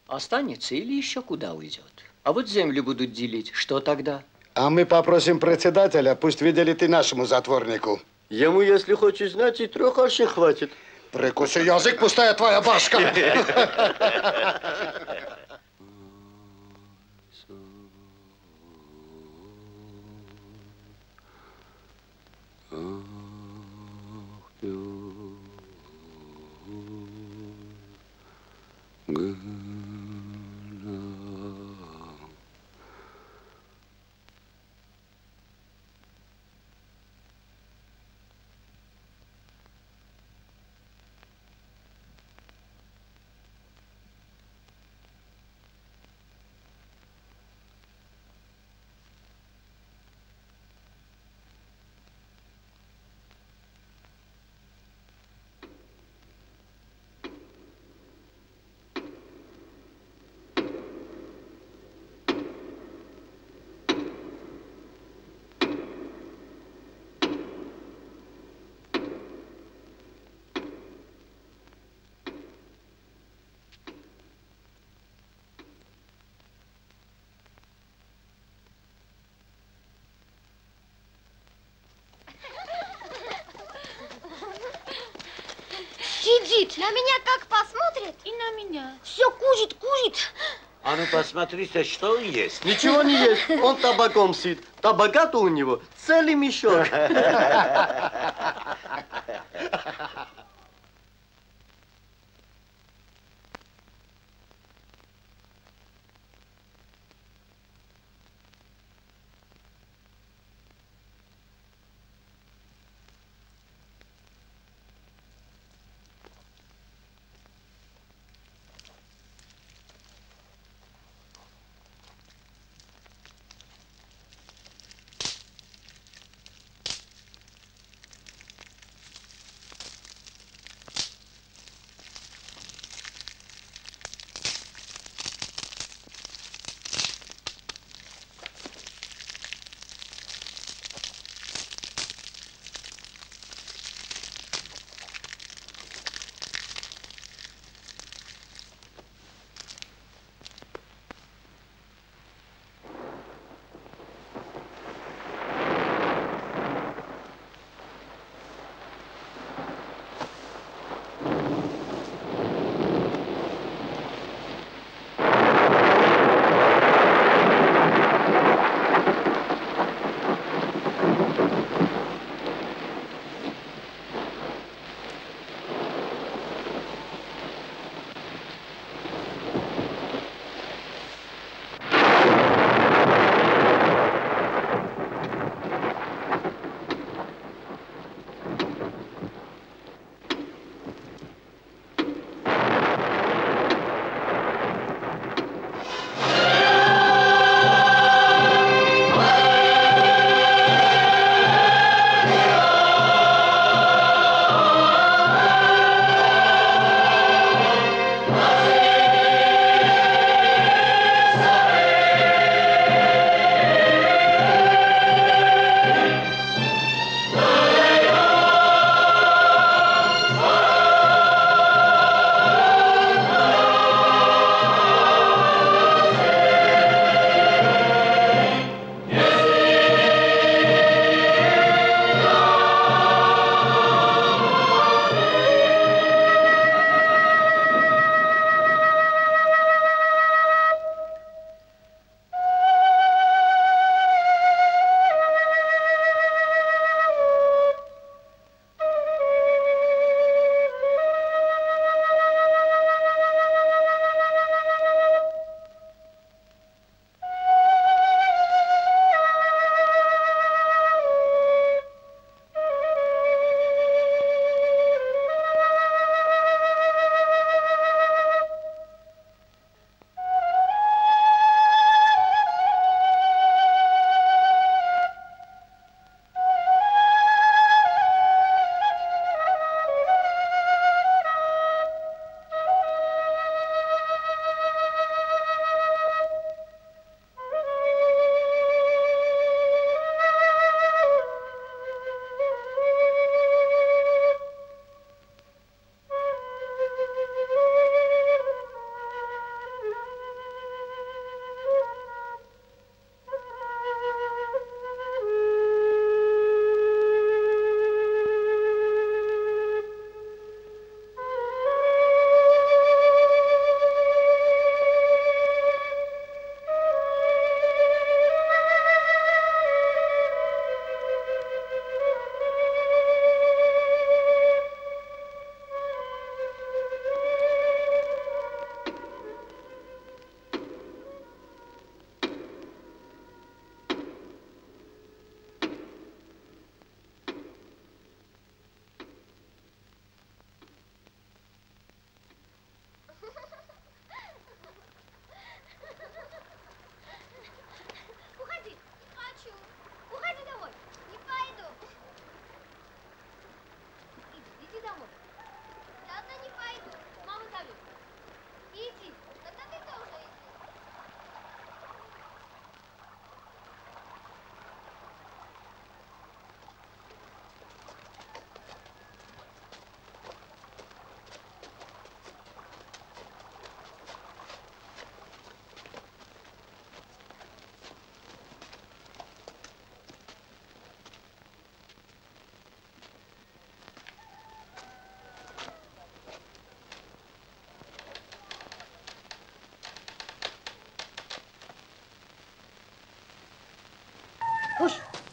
Останется или еще куда уйдет. А вот землю будут делить. Что тогда? А мы попросим председателя, пусть выделит и нашему затворнику. Ему, если хочешь знать, и 3 аршин хватит. Прикуси язык, пустая твоя башка. Сидит, на меня как посмотрит. И на меня. Все курит, курит. А ну посмотрите, что он ест. Ничего не есть, он табаком сит. Табака-то у него целый мешок.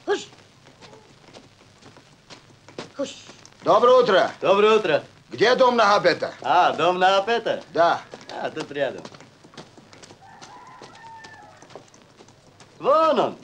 Хуш. Хуш. Доброе утро. Доброе утро. Где дом Нагапета? А, дом Нагапета? Да. А, тут рядом. Вон он.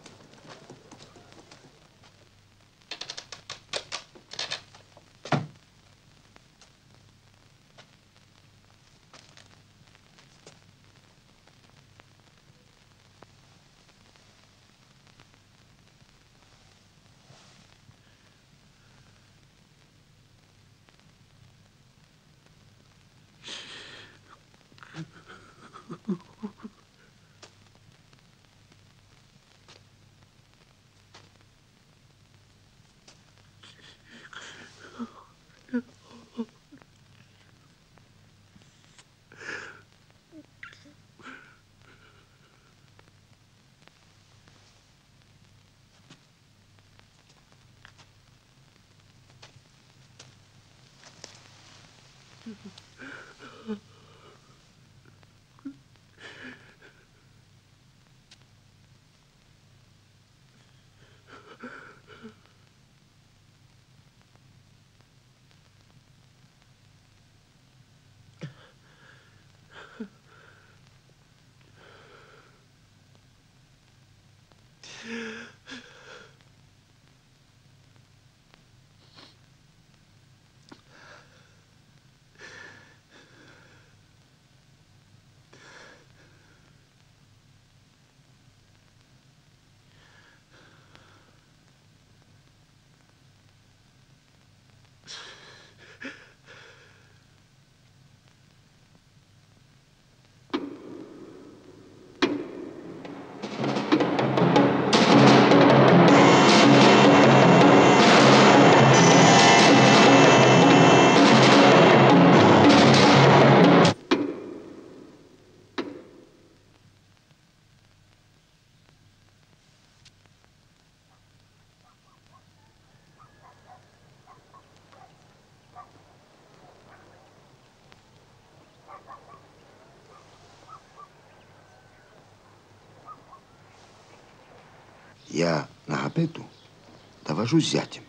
Я Нагапету довожу с зятем.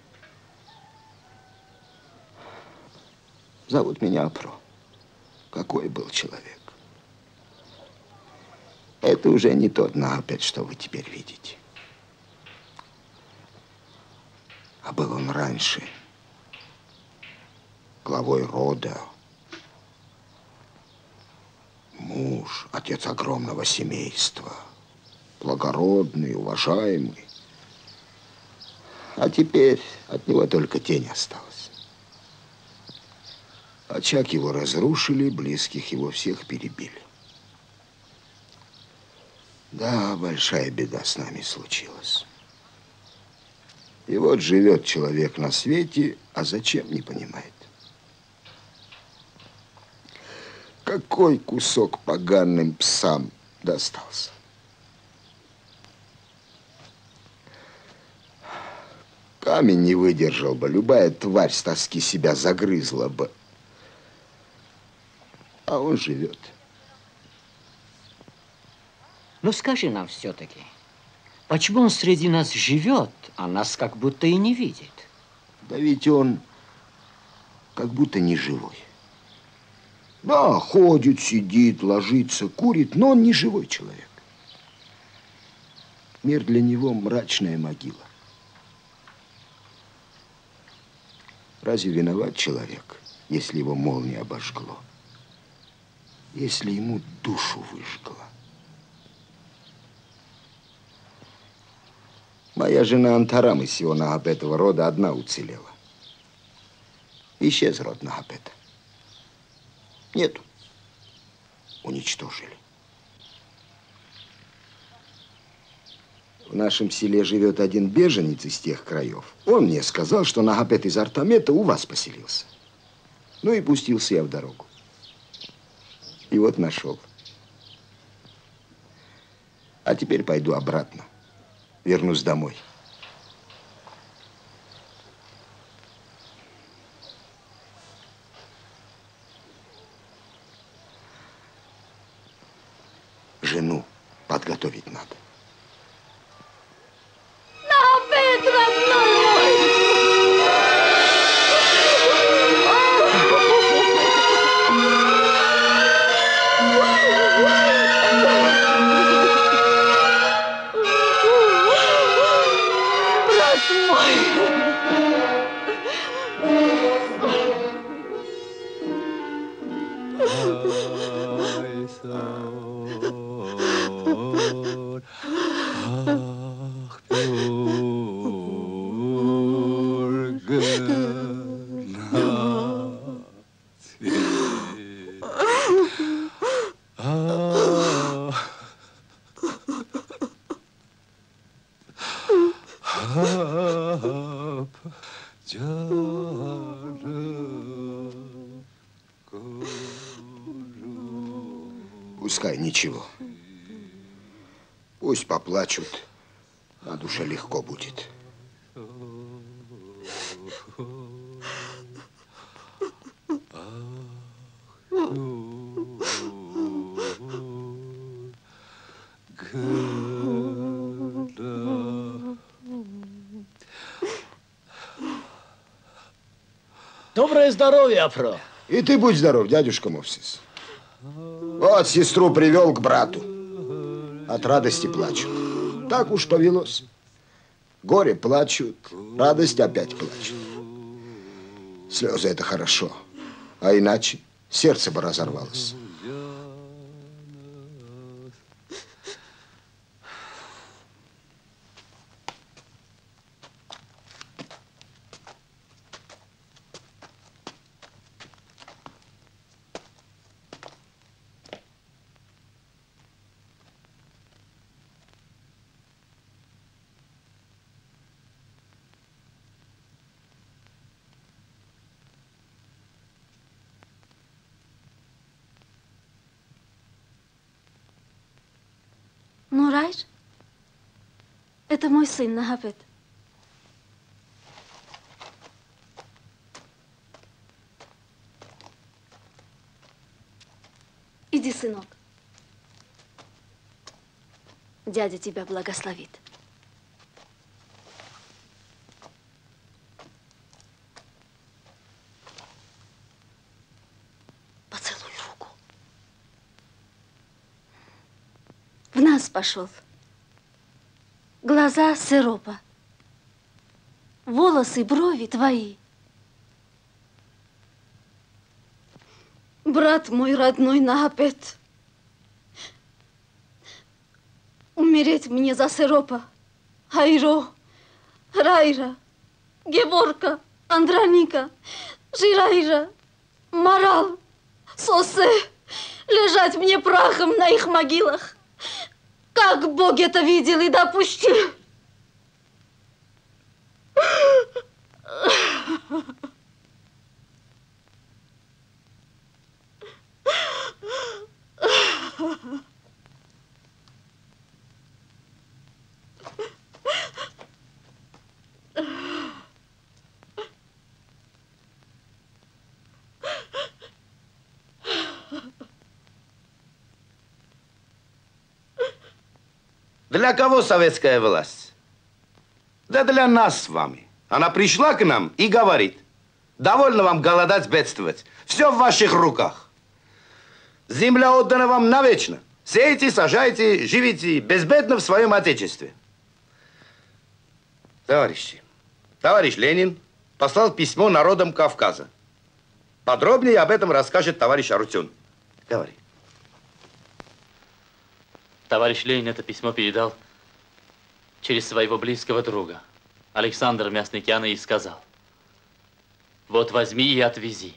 Зовут меня Апро. Какой был человек. Это уже не тот Нагапет, что вы теперь видите. А был он раньше главой рода. Муж, отец огромного семейства. Благородный, уважаемый. А теперь от него только тень осталась. Очаг его разрушили, близких его всех перебили. Да, большая беда с нами случилась. И вот живет человек на свете, а зачем, не понимает. Какой кусок поганым псам достался? Камень не выдержал бы, любая тварь с тоски себя загрызла бы. А он живет. Ну, скажи нам все-таки, почему он среди нас живет, а нас как будто и не видит? Да ведь он как будто не живой. Да, ходит, сидит, ложится, курит, но он не живой человек. Мир для него мрачная могила. Разве виноват человек, если его молния обожгло? Если ему душу выжгло? Моя жена Антарам из всего Нагапетова рода одна уцелела. Исчез род Нагапета. Нету. Уничтожили. В нашем селе живет один беженец из тех краев. Он мне сказал, что Нагапет из Артамета у вас поселился. Ну и пустился я в дорогу. И вот нашел. А теперь пойду обратно. Вернусь домой. Жену подготовить надо. Нагапет! Пускай ничего. Пусть поплачут, на душе легко будет. Доброе здоровье, Афро. И ты будь здоров, дядюшка Мовсис. Вот сестру привел к брату. От радости плачут. Так уж повелось. Горе плачут, радость опять плачут. Слезы – это хорошо. А иначе сердце бы разорвалось. Нурайр, это мой сын Нагапет. Иди, сынок. Дядя тебя благословит. Поцелуй руку. В нас пошел. Глаза сиропа. Волосы, брови твои. Брат мой родной Нагапет. Умереть мне за сиропа. Айро, Райра, Геворка, Андроника, Жирайра, Марал, Сосе. Лежать мне прахом на их могилах. Как Бог это видел и допустил. Для кого советская власть? Да для нас с вами. Она пришла к нам и говорит: довольно вам голодать, бедствовать. Все в ваших руках. Земля отдана вам навечно. Сейте, сажайте, живите безбедно в своем отечестве. Товарищи, товарищ Ленин послал письмо народам Кавказа. Подробнее об этом расскажет товарищ Арутюн. Говори. Товарищ Ленин это письмо передал через своего близкого друга, Александра Мясникяна, и сказал: вот возьми и отвези.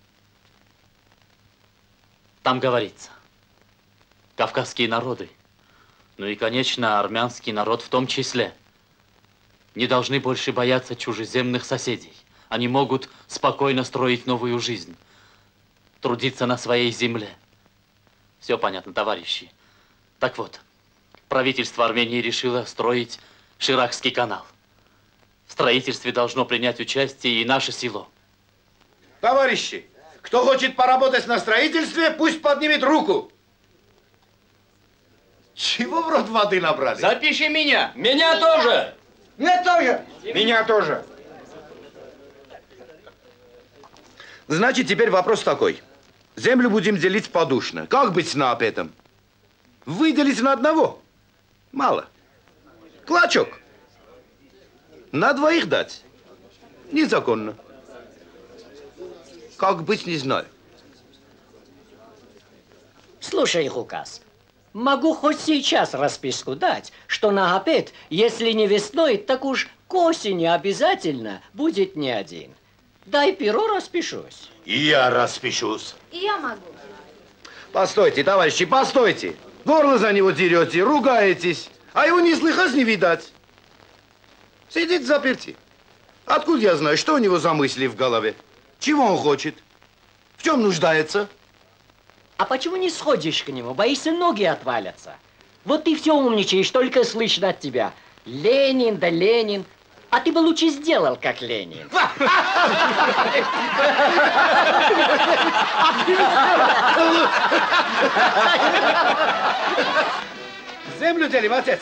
Там говорится: кавказские народы, ну и, конечно, армянский народ в том числе, не должны больше бояться чужеземных соседей. Они могут спокойно строить новую жизнь, трудиться на своей земле. Все понятно, товарищи. Так вот, правительство Армении решило строить Ширакский канал. В строительстве должно принять участие и наше село. Товарищи, кто хочет поработать на строительстве, пусть поднимет руку. Чего в рот воды набрали? Запиши меня. Меня тоже. Меня тоже. Меня тоже. Значит, теперь вопрос такой. Землю будем делить подушно. Как быть с Нагапетом? Выделить на одного? Мало. Клочок. На двоих дать? Незаконно. Как быть, не знаю. Слушай, Хукас, могу хоть сейчас расписку дать, что Нагапет, если не весной, так уж к осени обязательно будет не один. Дай перо, распишусь. И я распишусь. И я могу. Постойте, товарищи, постойте. Горло за него дерете, ругаетесь, а его ни слыхать, ни видать. Сидит заперти. Откуда я знаю, что у него за мысли в голове? Чего он хочет? В чем нуждается? А почему не сходишь к нему? Боишься, ноги отвалятся. Вот ты все умничаешь, только слышно от тебя. Ленин да Ленин. А ты бы лучше сделал, как Ленин. Землю делим, отец.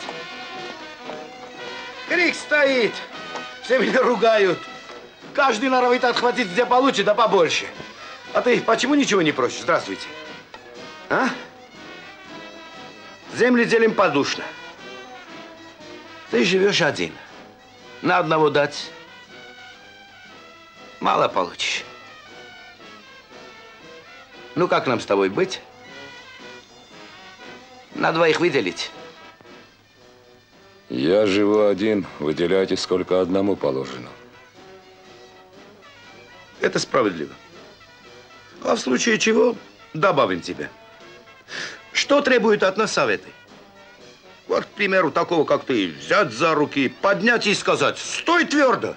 Крик стоит. Все меня ругают. Каждый норовит отхватить где получше, да побольше. А ты почему ничего не просишь? Здравствуйте. А? Землю делим подушно. Ты живешь один. На одного дать мало получишь. Ну, как нам с тобой быть? На двоих выделить? Я живу один. Выделяйте, сколько одному положено. Это справедливо. А в случае чего добавим тебя. Что требует от нас советы? Вот, к примеру, такого, как ты, взять за руки, поднять и сказать: стой твердо.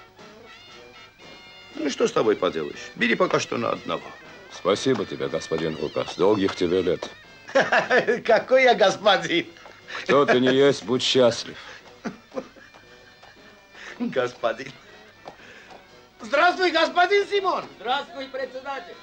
Ну, что с тобой поделаешь? Бери пока что на одного. Спасибо тебе, господин Хукас. Долгих тебе лет. Какой я господин? Кто ты не есть, будь счастлив. Господин. Здравствуй, господин Симон. Здравствуй, председатель.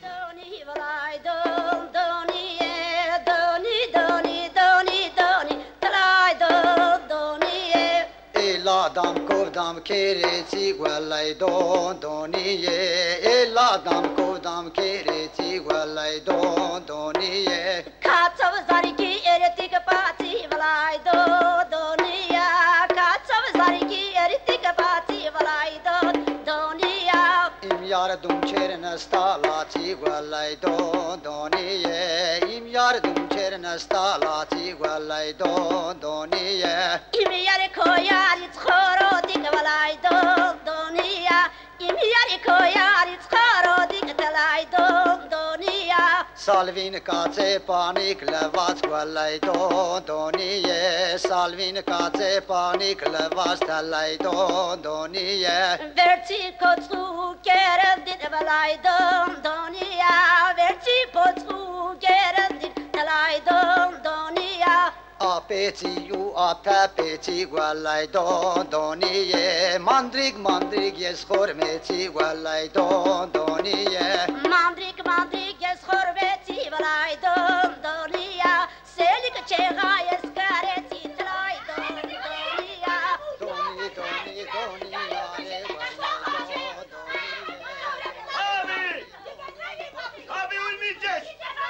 Eladam kovdam kereci gwalai don doniye. Eladam kovdam kereci gwalai don doniye. Katsav zariki eritik pati valai do doniya. Katsav zariki eritik pati valai do doniya. Im yardum çerne stalaci gwalai don doniye. Im yardum çerne stalaci gwalai don doniye. Im yar koyarit khoro dik valai do doniya. Im yar koyarit khoro dik talai do doniya. Salvin kace panik levas gwalai don doniye. Salvin kace panik levas talai don doniye. Verti kotsu kerendit valai do doniya. Verti kotsu kerendit talai do doniya. Apeci yu apeci gwalai don doniye. Mandrig mandrig yes khormeci gwalai don doniye. Mandrik mandrik yes khorveti valai do doniya. Selik chega yes kareti talai do doniya. Doni doni doniya re gwalai don doniye. Abi ölmeyeceğiz.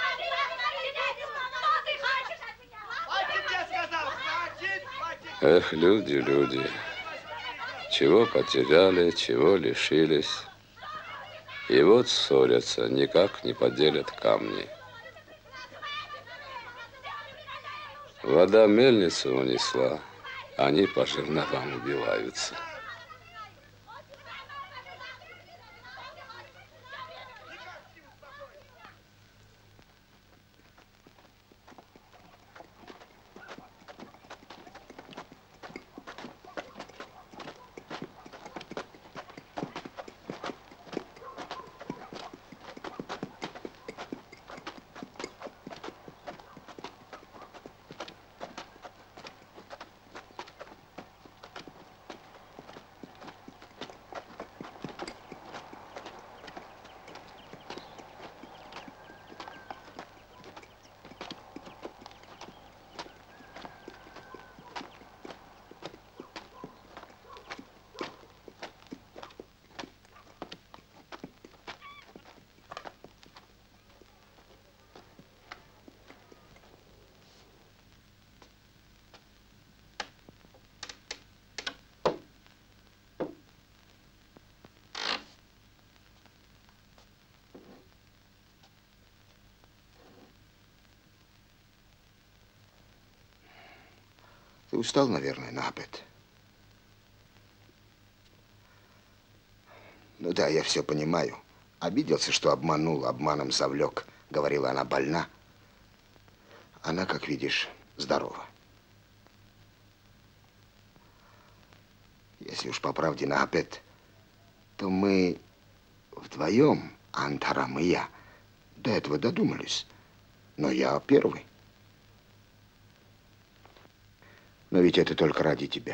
Эх, люди, люди. Чего потеряли, чего лишились. И вот ссорятся, никак не поделят камни. Вода мельницу унесла, они по жерновам убиваются. Ты устал, наверное, Нагапет? Ну да, я все понимаю. Обиделся, что обманул, обманом завлек. Говорила, она больна. Она, как видишь, здорова. Если уж по правде, Нагапет, то мы вдвоем, Антарам и я, до этого додумались. Но я первый. Но ведь это только ради тебя.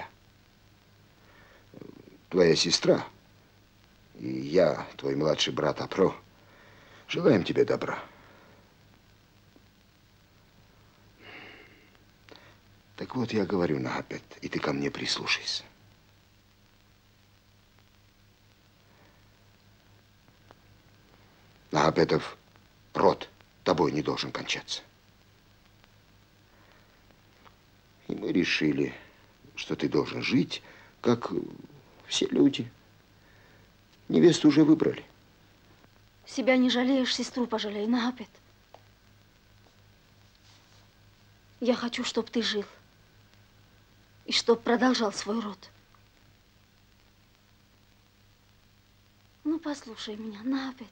Твоя сестра и я, твой младший брат Апро, желаем тебе добра. Так вот, я говорю, Нагапет, и ты ко мне прислушайся. Нагапетов род тобой не должен кончаться. И мы решили, что ты должен жить, как все люди. Невесту уже выбрали. Себя не жалеешь, сестру пожалей, Нагапет. Я хочу, чтобы ты жил. И чтоб продолжал свой род. Ну, послушай меня, Нагапет.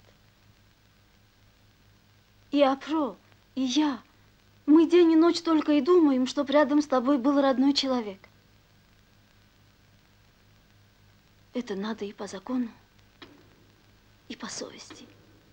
И Апро, и я. Мы день и ночь только и думаем, чтоб рядом с тобой был родной человек. Это надо и по закону, и по совести.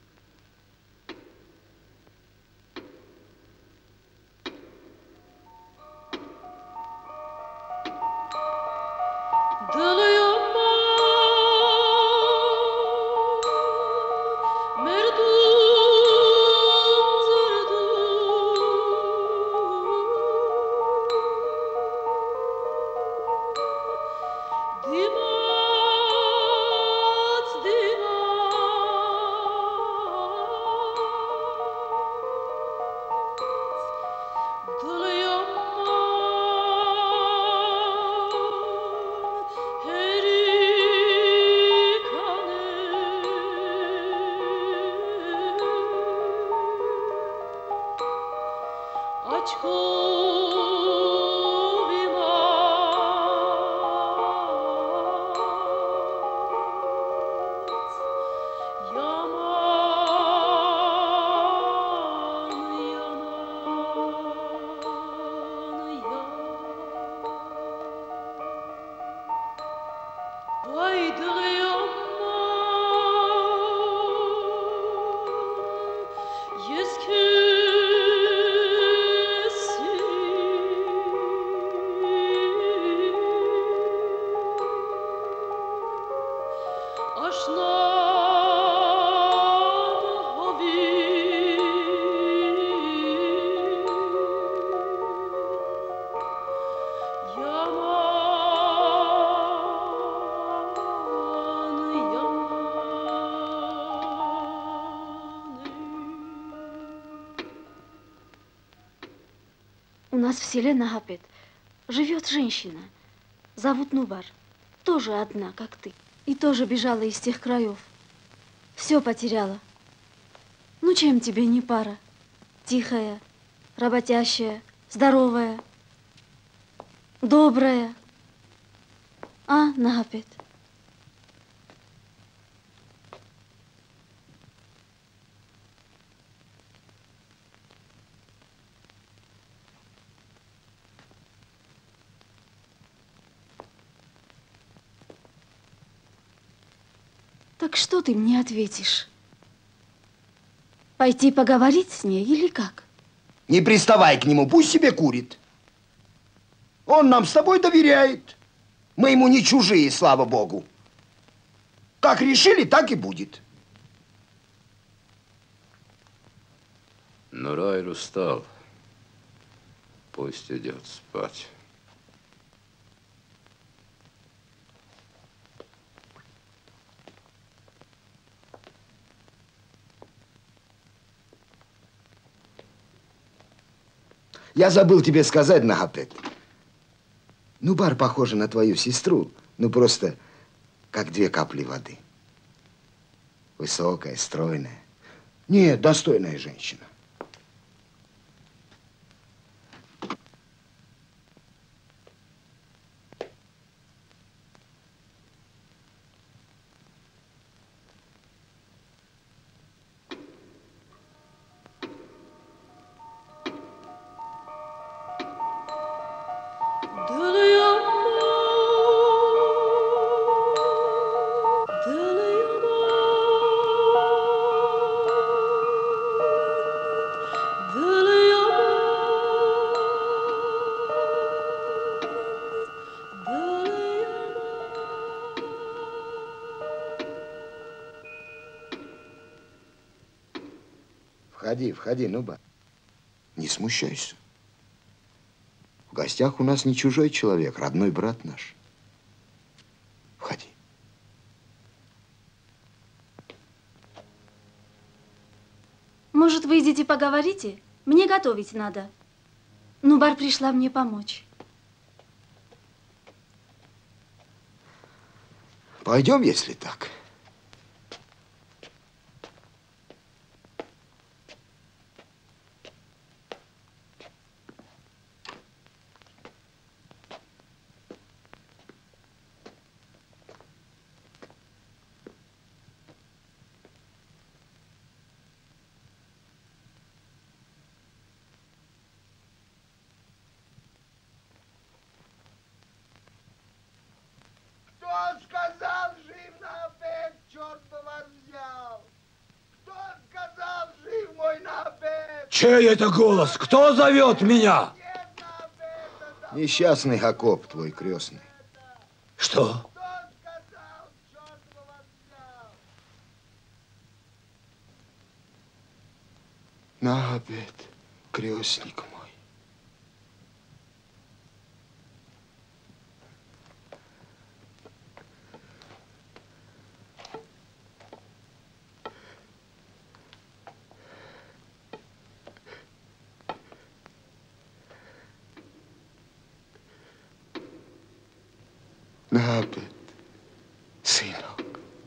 У нас в селе Нагапет живет женщина, зовут Нубар, тоже одна, как ты, и тоже бежала из тех краев. Все потеряла. Ну, чем тебе не пара? Тихая, работящая, здоровая, добрая. А, Нагапет? Так что ты мне ответишь? Пойти поговорить с ней или как? Не приставай к нему, пусть себе курит. Он нам с тобой доверяет. Мы ему не чужие, слава богу. Как решили, так и будет. Нурайль устал. Пусть идет спать. Я забыл тебе сказать, Нагапет. Нубар похожа на твою сестру, ну просто как две капли воды. Высокая, стройная. Нет, достойная женщина. Входи, входи, Нуба. Не смущайся. В гостях у нас не чужой человек, родной брат наш. Входи. Может, вы идите поговорите? Мне готовить надо. Нубар пришла мне помочь. Пойдем, если так. Кто сказал, жив Нагапет, черт бы вас взял? Кто сказал, жив мой Нагапет? Чей это голос? Кто зовет меня? Несчастный Акоп, твой крестный. Что? Нагапет, крестник мой. Нагапет, сынок.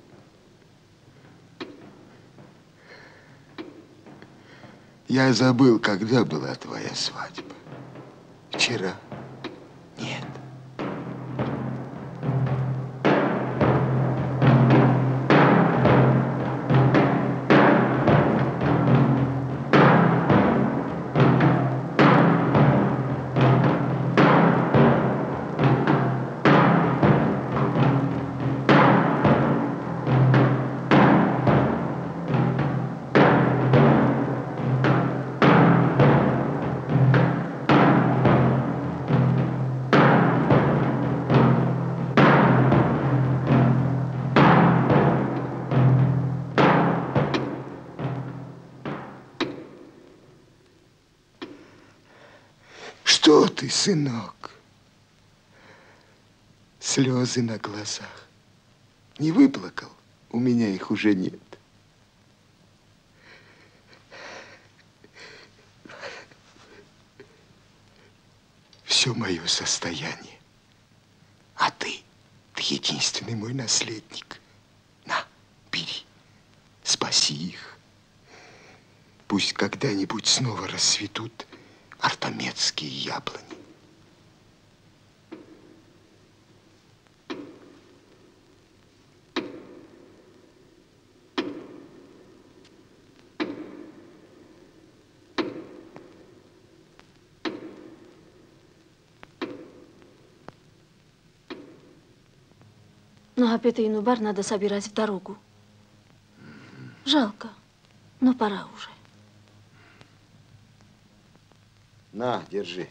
Я забыл, когда была твоя свадьба. Вчера? Нет. Что ты, сынок? Слезы на глазах. Не выплакал? У меня их уже нет. Все мое состояние. А ты единственный мой наследник. На, бери, спаси их. Пусть когда-нибудь снова расцветут артамецкие яблони. Нагапета и Нубар надо собирать в дорогу. Жалко, но пора уже. На, держи.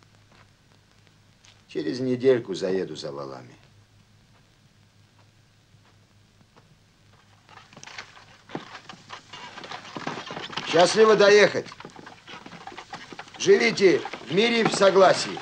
Через недельку заеду за валами. Счастливо доехать. Живите в мире и в согласии.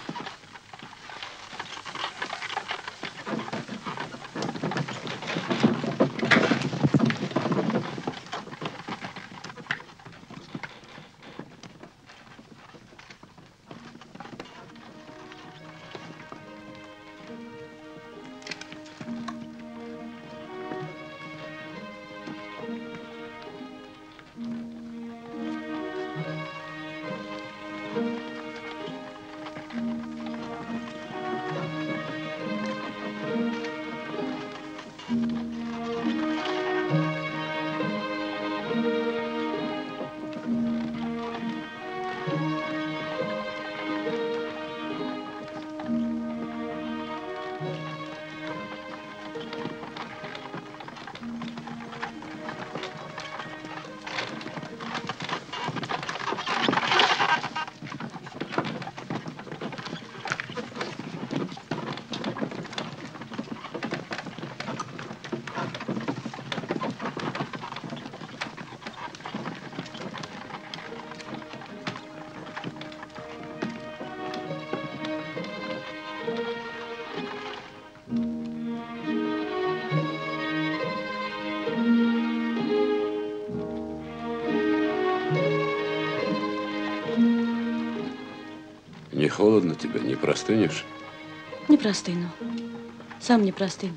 Не холодно тебе, не простынешь? Не простыну. Сам не простыну.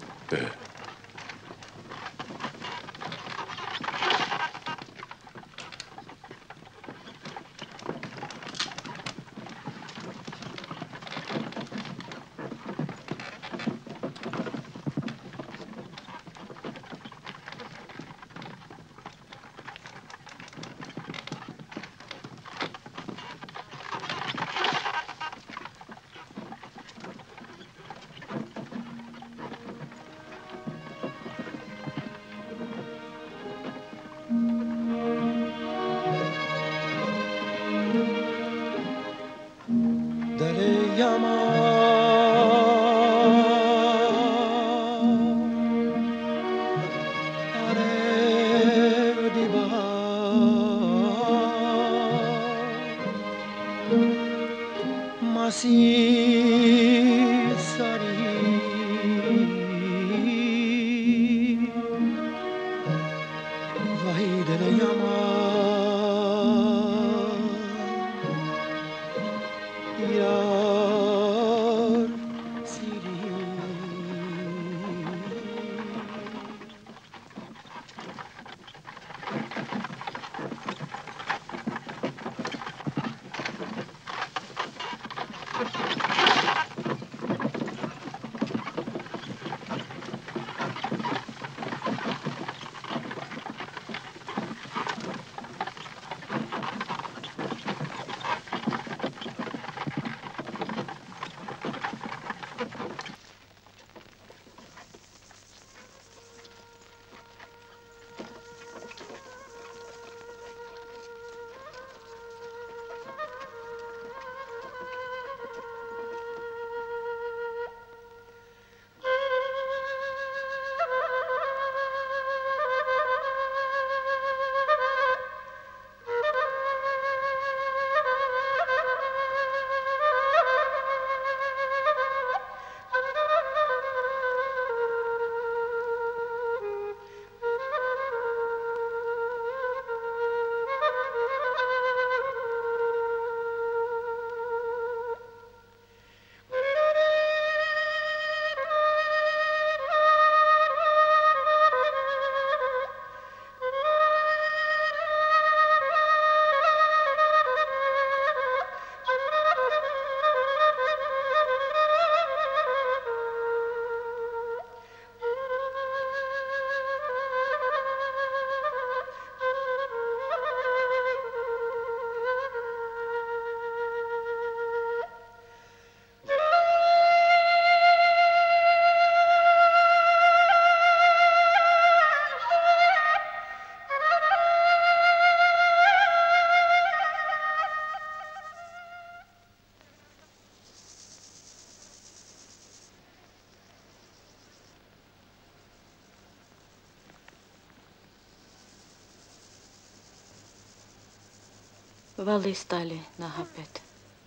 Валы стали на Нагапет.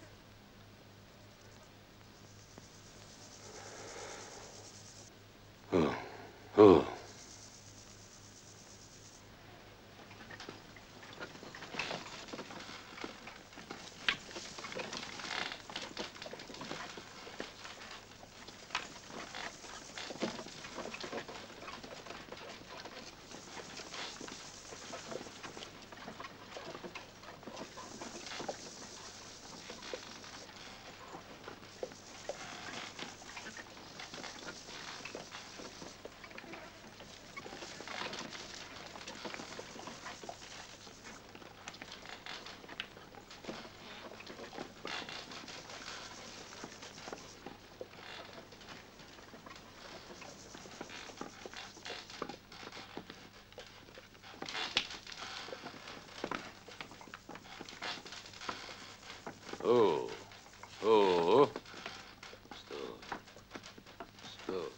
О. О, о, стоп, стоп.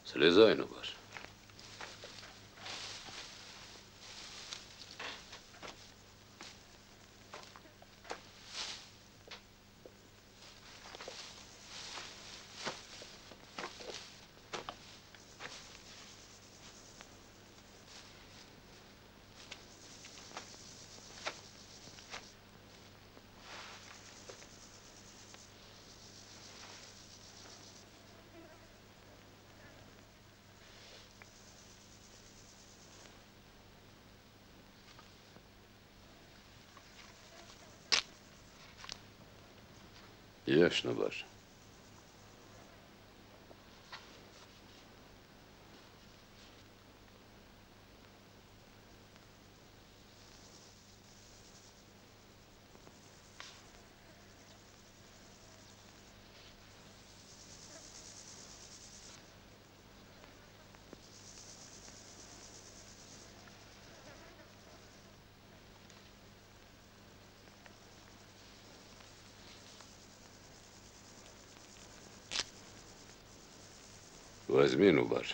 Слезай, Нубаш. Ешь, Нубаш. Возьми, Нубаш.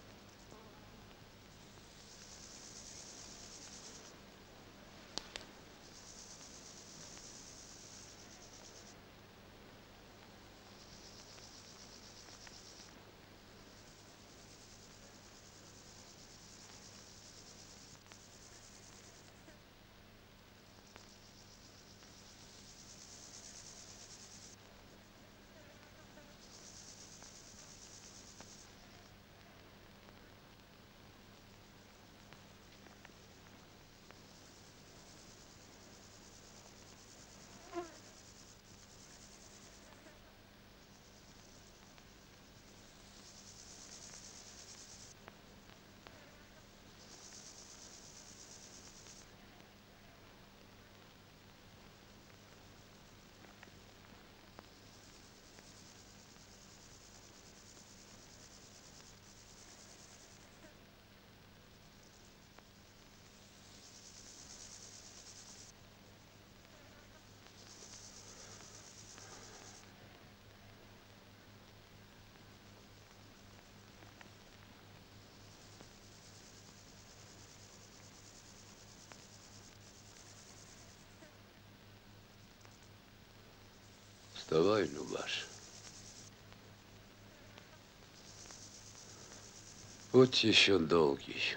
Вставай, Нубаш. Путь еще долгий.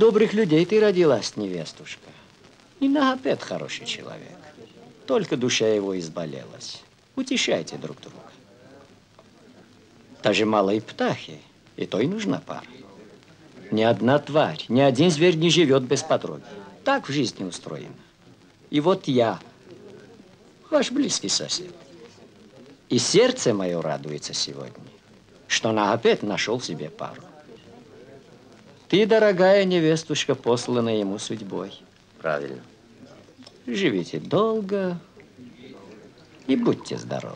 добрых людей ты родилась, невестушка. И Нагапет хороший человек. Только душа его изболелась. Утешайте друг друга. Даже малой птахи, и той нужна пара. Ни одна тварь, ни один зверь не живет без подруги. Так в жизни устроено. И вот я, ваш близкий сосед. И сердце мое радуется сегодня, что Нагапет нашел себе пару. Ты, дорогая невестушка, послана ему судьбой. Правильно. Живите долго и будьте здоровы.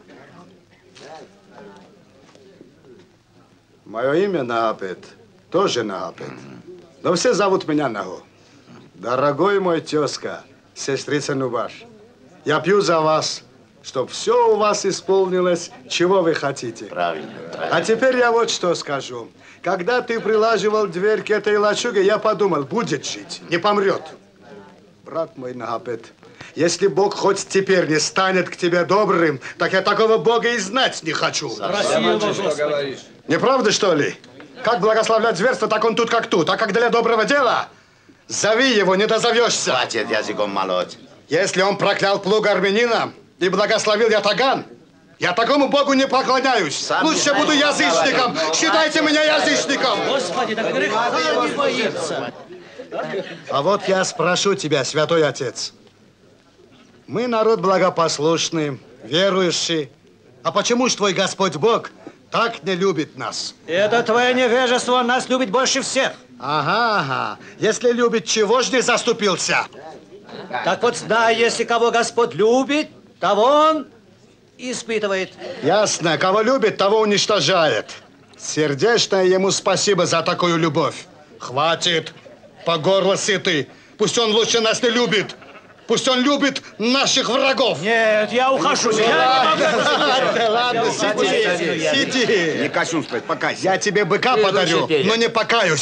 Мое имя Нагапет, тоже Нагапет. Но все зовут меня Наго. Дорогой мой тезка, сестрица Нубаш, я пью за вас, чтобы все у вас исполнилось, чего вы хотите. Правильно. А теперь я вот что скажу. Когда ты прилаживал дверь к этой лачуге, я подумал, будет жить, не помрет. Брат мой Нагапет, если Бог хоть теперь не станет к тебе добрым, так я такого Бога и знать не хочу. Не правда, что ли? Как благословлять зверство, так он тут, как тут. А как для доброго дела, зови его, не дозовешься. Хватит языком молоть. Если он проклял плуг армянина и благословил ятаган, я такому Богу не поклоняюсь. Лучше буду язычником. Считайте меня язычником. Господи, так греха не боится. А вот я спрошу тебя, святой отец. Мы народ благопослушный, верующий. А почему ж твой Господь Бог так не любит нас? Это твое невежество, нас любит больше всех. Ага. Если любит, чего ж не заступился? Так вот, знай, если кого Господь любит, того он испытывает. Ясно. Кого любит, того уничтожает. Сердечное ему спасибо за такую любовь. Хватит. По горло сытый. Пусть он лучше нас не любит. Пусть он любит наших врагов. Нет, я ухожу. Ладно, сиди. Не кощунствуй, покайся. Я тебе быка подарю, но не покаюсь.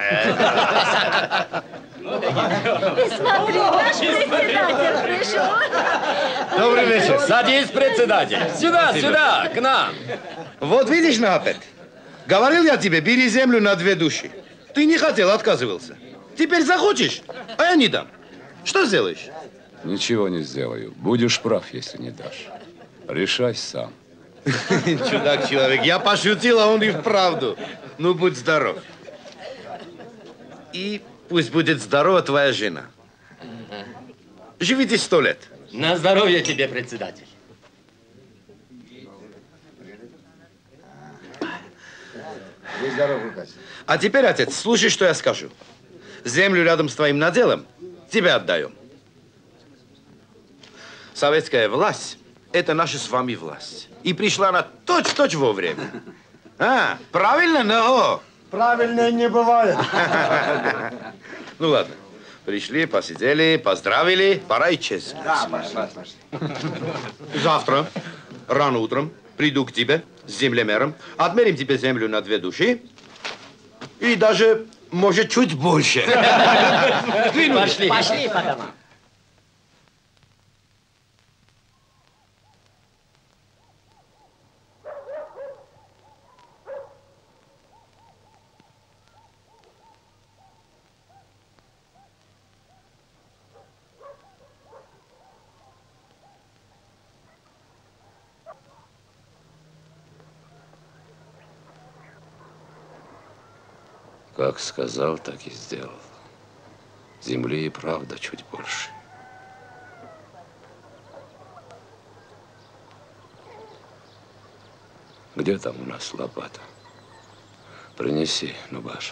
Смотри, наш председатель пришел. Добрый вечер. Садись, председатель. Сюда, к нам. Вот видишь, Нагапет, говорил я тебе, бери землю на 2 души. Ты не хотел, отказывался. Теперь захочешь, а я не дам. Что сделаешь? Ничего не сделаю. Будешь прав, если не дашь. Решай сам. Чудак-человек, я пошутил, а он и вправду. Ну, будь здоров. И пусть будет здорова твоя жена. Живите 100 лет. На здоровье тебе, председатель. Будь здоров, Лукас. А теперь, отец, слушай, что я скажу. Землю рядом с твоим наделом тебе отдаем. Советская власть – это наша с вами власть. И пришла она точь-в-точь вовремя. А, правильно, но... Правильно не бывает. Ну ладно, пришли, посидели, поздравили, пора исчезнуть. Да, пошли. Завтра, рано утром, приду к тебе с землемером, отмерим тебе землю на 2 души и даже, может, чуть больше. Пошли по домам. Как сказал, так и сделал. Земли и правда чуть больше. Где там у нас лопата? Принеси, Нубаш.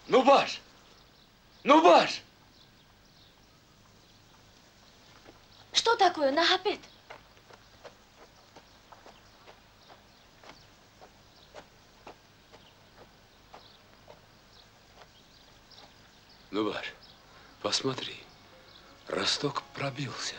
Ну, баш! Ну, баш! Что такое, Нагапет? Ну, баш, посмотри, росток пробился.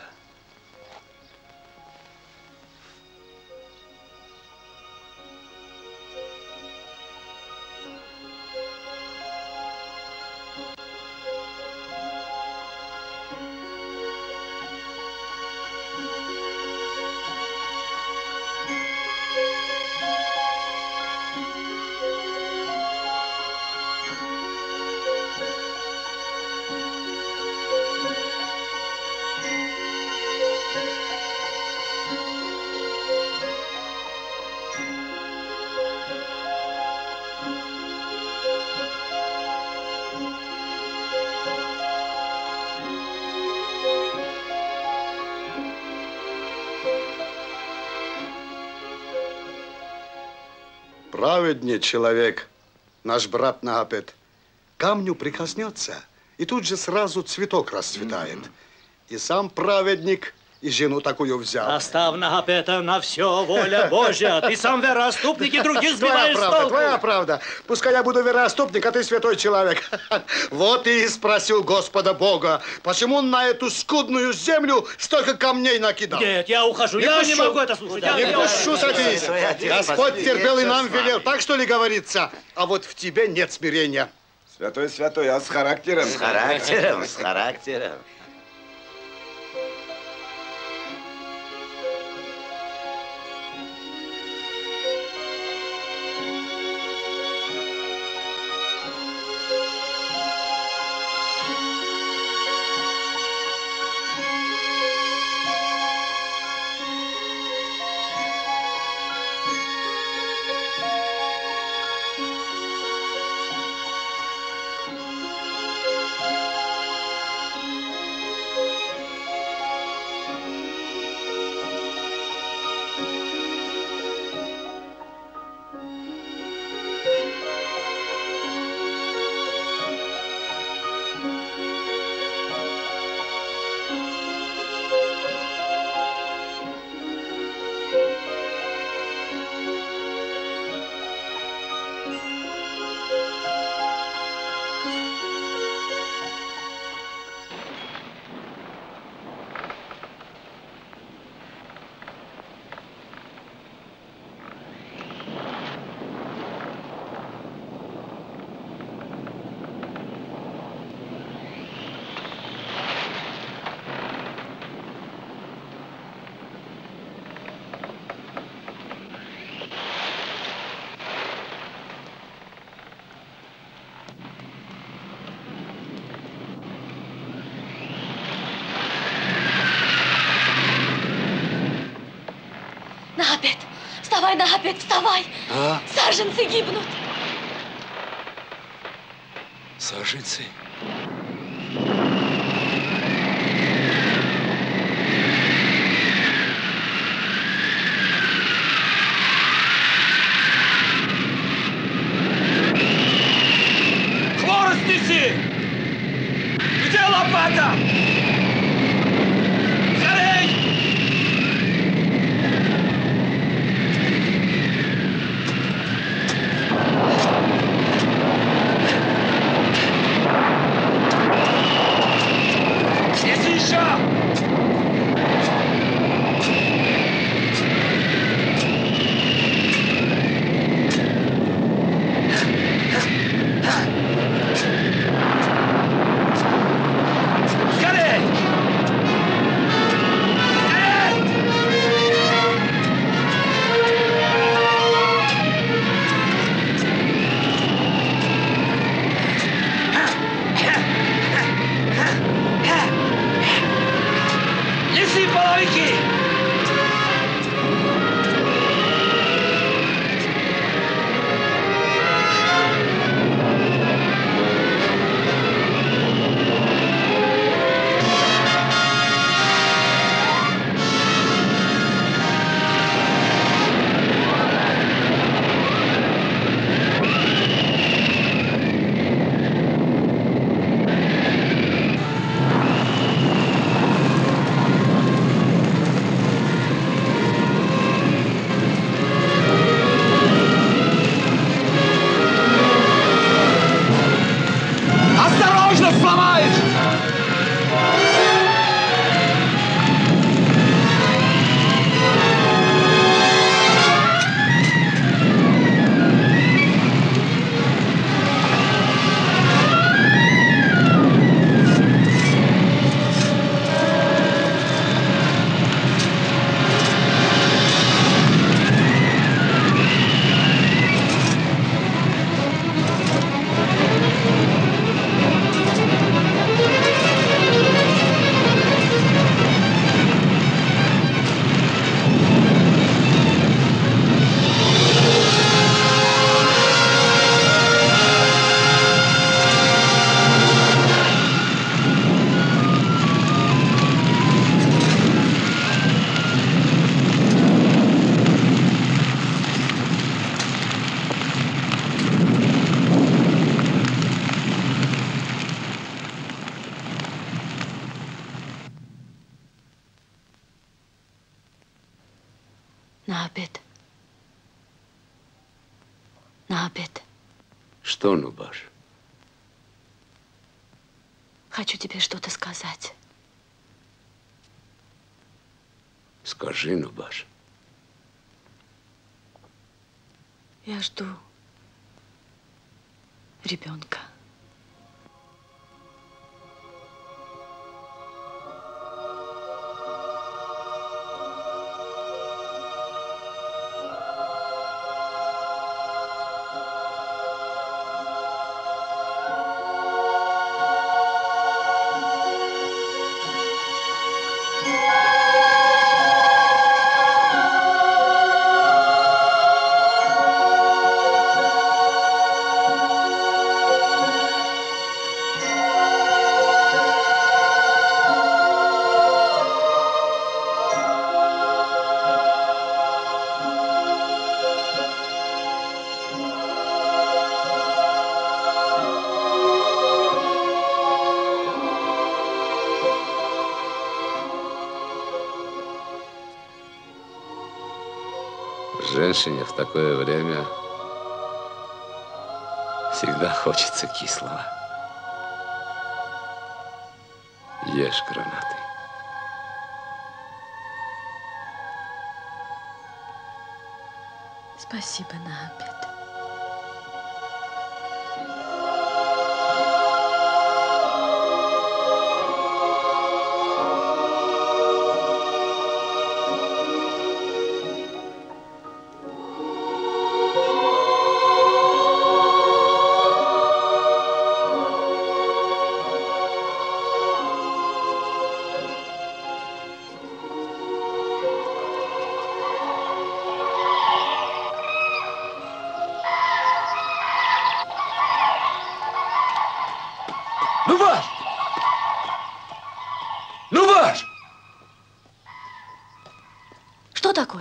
Праведный человек, наш брат Нагапет. Камню прикоснется, и тут же сразу цветок расцветает. И сам праведник, и жену такую взял. Оставь Нагапета на все, воля Божья. Ты сам вероотступник и других сбиваешь с толку. Твоя правда. Пускай я буду вероотступник, а ты святой человек. Вот и спросил Господа Бога, почему он на эту скудную землю столько камней накидал. Нет, я ухожу. Я не могу это слушать. Не пущу, садись. Господь терпел и нам велел. Так что ли говорится? А вот в тебе нет смирения. Святой, а с характером? С характером, с характером. Нагапет, вставай, Нагапет, вставай! А? Саженцы гибнут! Саженцы? Хворост неси! Где лопата? Скорей! Нагапет, Что, Нубаш? хочу тебе что-то сказать. Скажи, Нубаш. Я жду ребенка. Женщине в такое время всегда хочется кислого. Ешь гранаты. Спасибо, Нагапет. Нубаш! Нубаш! Что такое?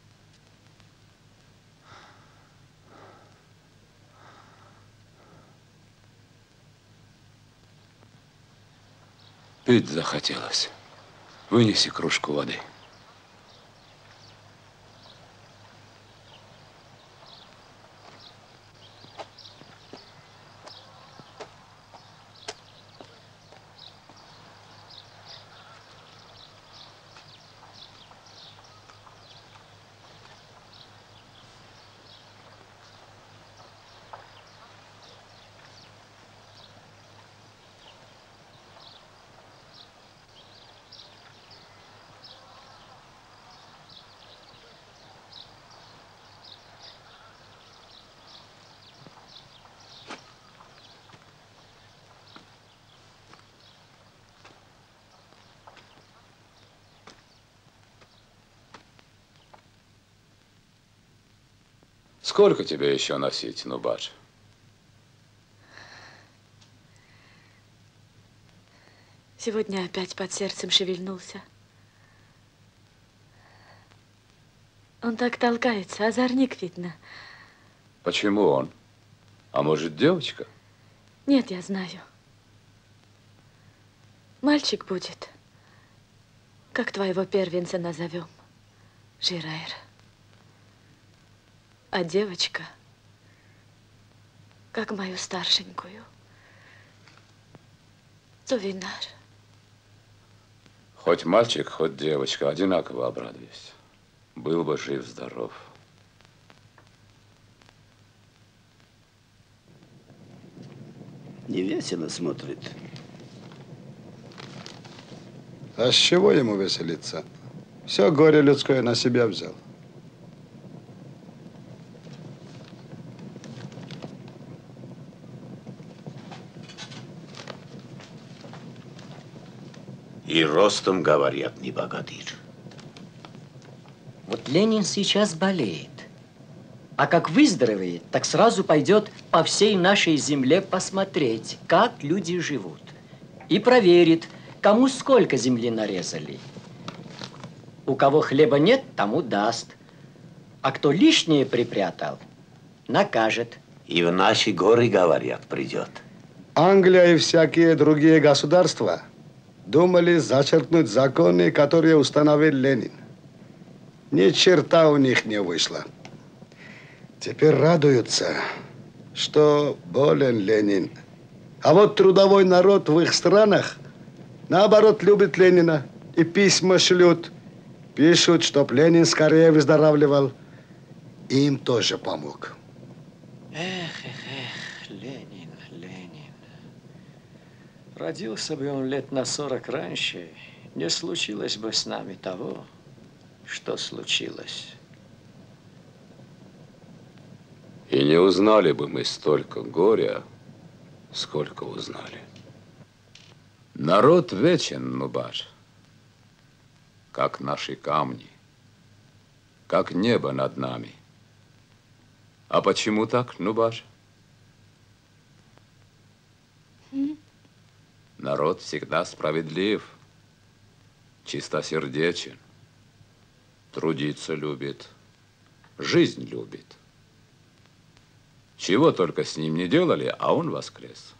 Пить захотелось. Вынеси кружку воды. Сколько тебе еще носить, Нубаш? Сегодня опять под сердцем шевельнулся. Он так толкается, озорник видно. Почему он? А может, девочка? Нет, я знаю. Мальчик будет. Как твоего первенца назовем? Жираер. А девочка, как мою старшенькую, Зовинар. Хоть мальчик, хоть девочка, одинаково обрадуюсь. Был бы жив-здоров. Невесело смотрит. А с чего ему веселиться? Все горе людское на себя взял. И ростом, говорят, не богатырь. Вот Ленин сейчас болеет. А как выздоровеет, так сразу пойдет по всей нашей земле посмотреть, как люди живут. И проверит, кому сколько земли нарезали. У кого хлеба нет, тому даст. А кто лишнее припрятал, накажет. И в наши горы, говорят, придет. Англия и всякие другие государства думали зачеркнуть законы, которые установил Ленин. Ни черта у них не вышло. Теперь радуются, что болен Ленин. А вот трудовой народ в их странах, наоборот, любит Ленина. И письма шлют. Пишут, чтоб Ленин скорее выздоравливал. И им тоже помог. Ленин. Родился бы он лет на 40 раньше, не случилось бы с нами того, что случилось. И не узнали бы мы столько горя, сколько узнали. Народ вечен, Нубар, как наши камни, как небо над нами. А почему так, Нубар? Народ всегда справедлив, чистосердечен, трудиться любит, жизнь любит. Чего только с ним не делали, а он воскрес.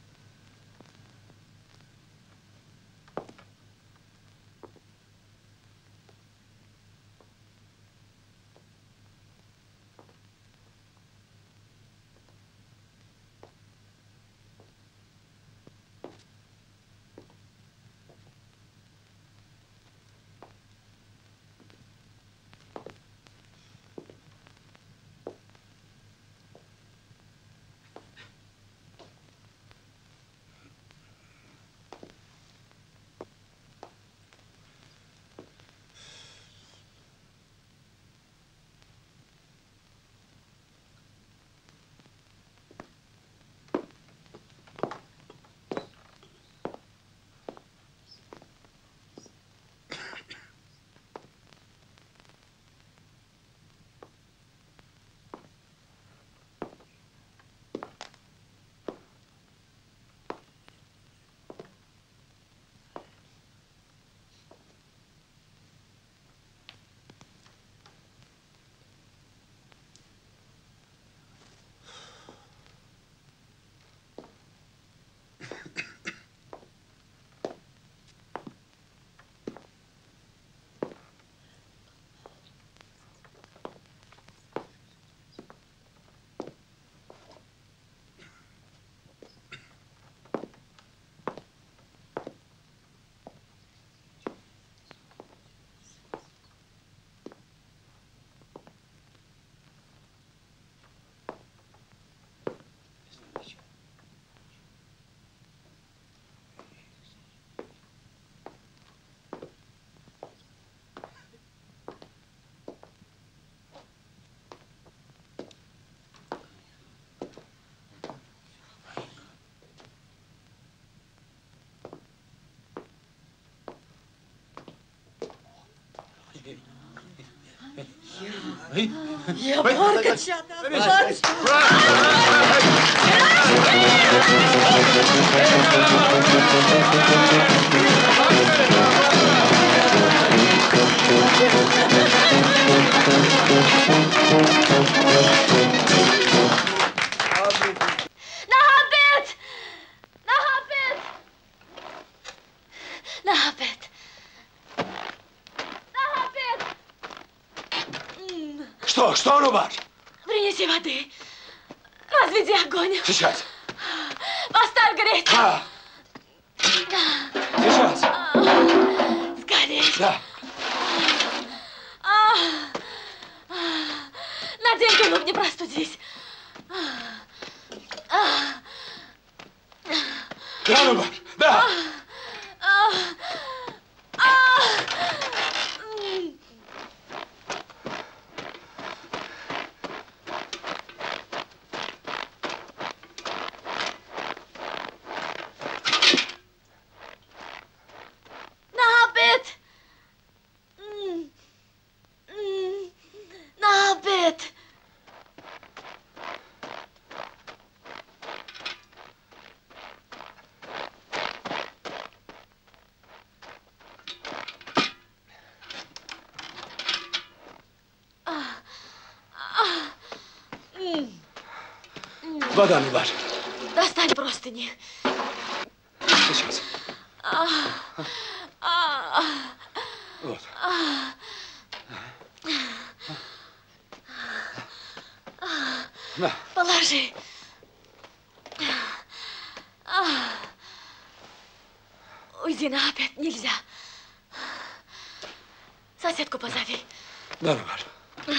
Я баркача, Что, Нубар? Принеси воды. Разведи огонь. Сейчас. Поставь греть. Сейчас. Скорей. Да. Надень тулуп, не простудись. Да, Нубар, да. Вода, Нубар. Достань простыни. Сейчас. Вот. Положи. Уйди, Нагапет, нельзя. Соседку позови. Да, Нубар.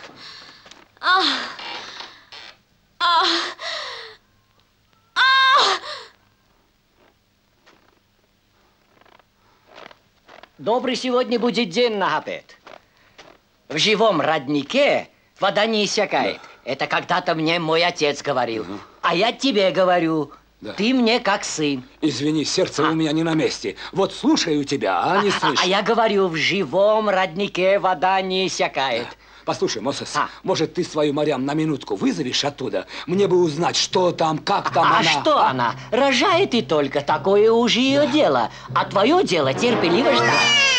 Добрый сегодня будет день, Нагапет. В живом роднике вода не иссякает. Да. Это когда-то мне мой отец говорил. А я тебе говорю, ты мне как сын. Извини, сердце у меня не на месте. Вот слушаю тебя, а не слышу. А я говорю, в живом роднике вода не иссякает. Да. Послушай, Мосес, может, ты свою Марьям на минутку вызовешь оттуда? Мне бы узнать, что там, как там она. А что она? Рожает и только. Такое уже ее дело. А твое дело терпеливо ждать.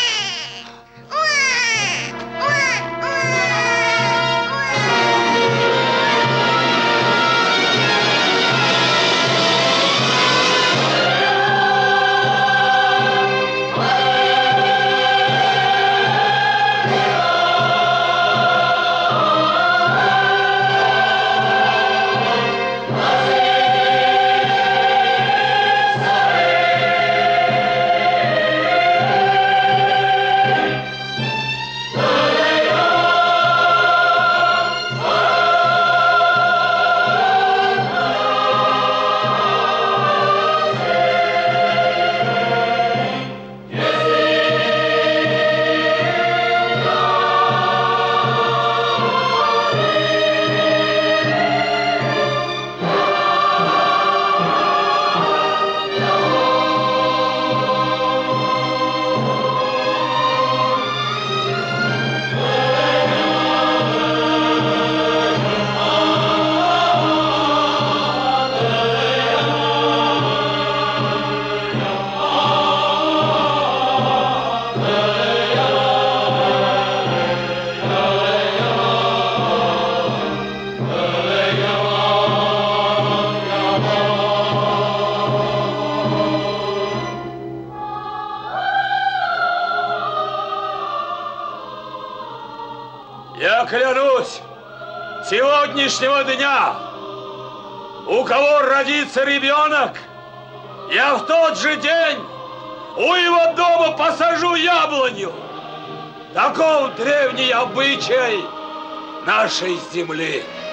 Я клянусь, сегодняшнего дня, у кого родится ребенок, я в тот же день у его дома посажу яблоню. Таков древний обычай нашей земли.